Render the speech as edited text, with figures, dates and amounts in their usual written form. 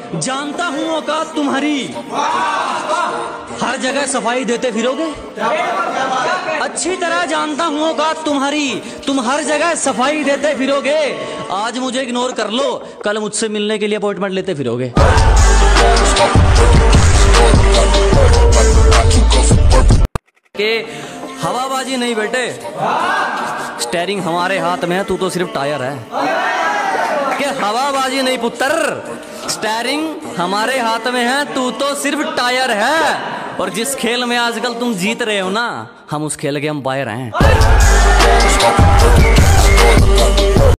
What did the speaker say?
जानता हूँ औकात तुम्हारी, हर जगह सफाई देते फिरोगे। अच्छी तरह जानता हूँ औकात तुम्हारी, तुम हर जगह सफाई देते फिरोगे। आज मुझे इग्नोर कर लो, कल मुझसे मिलने के लिए अपॉइंटमेंट लेते फिरोगे। के हवाबाजी नहीं बेटे, स्टेयरिंग हमारे हाथ में है, तू तो सिर्फ टायर है। के हवाबाजी नहीं पुत्र, स्टेयरिंग हमारे हाथ में है, तू तो सिर्फ टायर है। और जिस खेल में आजकल तुम जीत रहे हो ना, हम उस खेल के अंपायर हैं।